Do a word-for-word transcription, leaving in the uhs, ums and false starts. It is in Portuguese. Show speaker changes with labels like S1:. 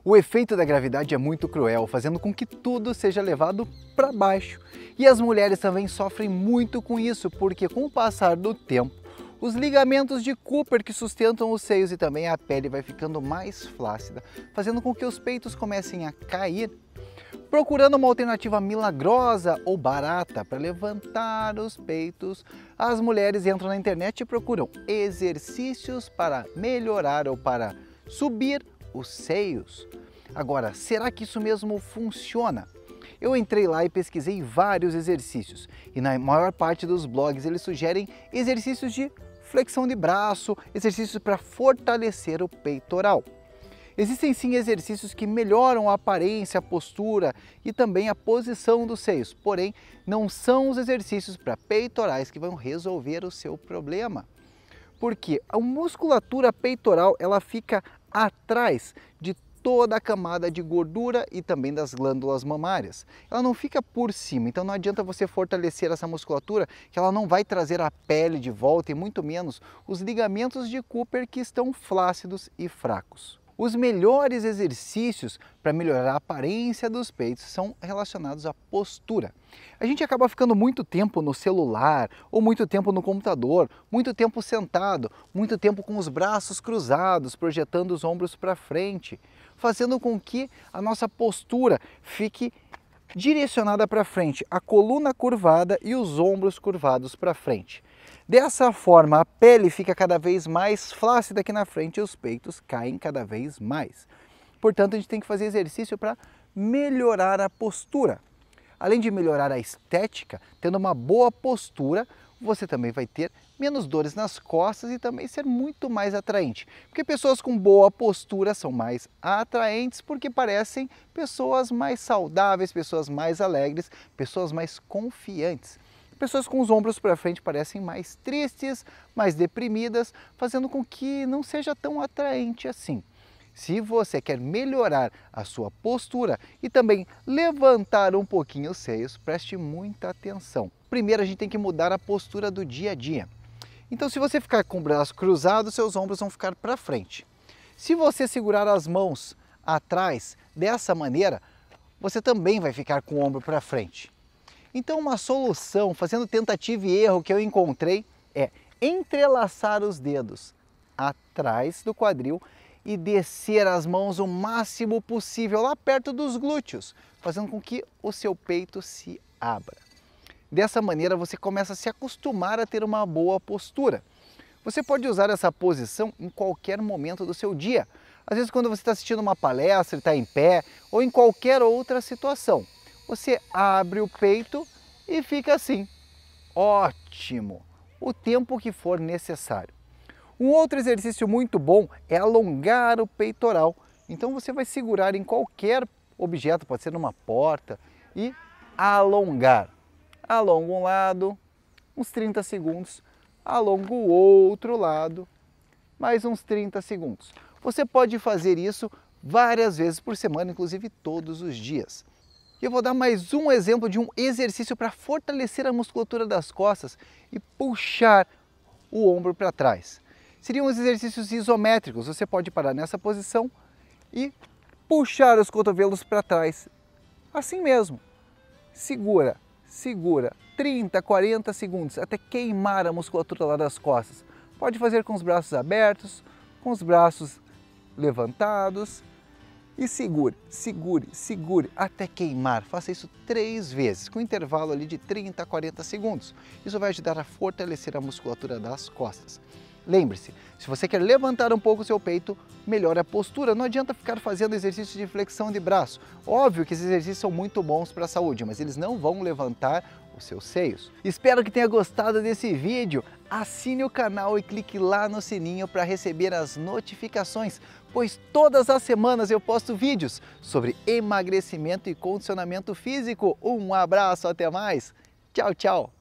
S1: O efeito da gravidade é muito cruel, fazendo com que tudo seja levado para baixo. E as mulheres também sofrem muito com isso, porque com o passar do tempo, os ligamentos de Cooper que sustentam os seios e também a pele vai ficando mais flácida, fazendo com que os peitos comecem a cair. Procurando uma alternativa milagrosa ou barata para levantar os peitos, as mulheres entram na internet e procuram exercícios para melhorar ou para subir os seios. Agora, será que isso mesmo funciona? Eu entrei lá e pesquisei vários exercícios e na maior parte dos blogs eles sugerem exercícios de flexão de braço, exercícios para fortalecer o peitoral. Existem sim exercícios que melhoram a aparência, a postura e também a posição dos seios, porém não são os exercícios para peitorais que vão resolver o seu problema. Porque a musculatura peitoral ela fica atrás de toda a camada de gordura e também das glândulas mamárias. Ela não fica por cima, então não adianta você fortalecer essa musculatura que ela não vai trazer a pele de volta e muito menos os ligamentos de Cooper que estão flácidos e fracos. Os melhores exercícios para melhorar a aparência dos peitos são relacionados à postura. A gente acaba ficando muito tempo no celular, ou muito tempo no computador, muito tempo sentado, muito tempo com os braços cruzados, projetando os ombros para frente, fazendo com que a nossa postura fique direcionada para frente, a coluna curvada e os ombros curvados para frente. Dessa forma, a pele fica cada vez mais flácida aqui na frente e os peitos caem cada vez mais. Portanto, a gente tem que fazer exercício para melhorar a postura. Além de melhorar a estética, tendo uma boa postura, você também vai ter menos dores nas costas e também ser muito mais atraente. Porque pessoas com boa postura são mais atraentes porque parecem pessoas mais saudáveis, pessoas mais alegres, pessoas mais confiantes. Pessoas com os ombros para frente parecem mais tristes, mais deprimidas, fazendo com que não seja tão atraente assim. Se você quer melhorar a sua postura e também levantar um pouquinho os seios, preste muita atenção. Primeiro a gente tem que mudar a postura do dia a dia. Então se você ficar com o braço cruzado, seus ombros vão ficar para frente. Se você segurar as mãos atrás dessa maneira, você também vai ficar com o ombro para frente. Então uma solução, fazendo tentativa e erro que eu encontrei, é entrelaçar os dedos atrás do quadril e descer as mãos o máximo possível lá perto dos glúteos, fazendo com que o seu peito se abra. Dessa maneira você começa a se acostumar a ter uma boa postura. Você pode usar essa posição em qualquer momento do seu dia. Às vezes quando você está assistindo uma palestra e está em pé, ou em qualquer outra situação. Você abre o peito e fica assim. Ótimo! O tempo que for necessário. Um outro exercício muito bom é alongar o peitoral. Então você vai segurar em qualquer objeto, pode ser numa porta, e alongar. Alonga um lado, uns trinta segundos. Alonga o outro lado, mais uns trinta segundos. Você pode fazer isso várias vezes por semana, inclusive todos os dias. E eu vou dar mais um exemplo de um exercício para fortalecer a musculatura das costas e puxar o ombro para trás. Seriam os exercícios isométricos. Você pode parar nessa posição e puxar os cotovelos para trás. Assim mesmo. Segura, segura. trinta, quarenta segundos até queimar a musculatura lá das costas. Pode fazer com os braços abertos, com os braços levantados. E segure, segure, segure até queimar. Faça isso três vezes, com intervalo ali de trinta a quarenta segundos. Isso vai ajudar a fortalecer a musculatura das costas. Lembre-se, se você quer levantar um pouco o seu peito, melhore a postura. Não adianta ficar fazendo exercício de flexão de braço. Óbvio que esses exercícios são muito bons para a saúde, mas eles não vão levantar os seus seios. Espero que tenha gostado desse vídeo. Assine o canal e clique lá no sininho para receber as notificações, pois todas as semanas eu posto vídeos sobre emagrecimento e condicionamento físico. Um abraço, até mais. Tchau, tchau.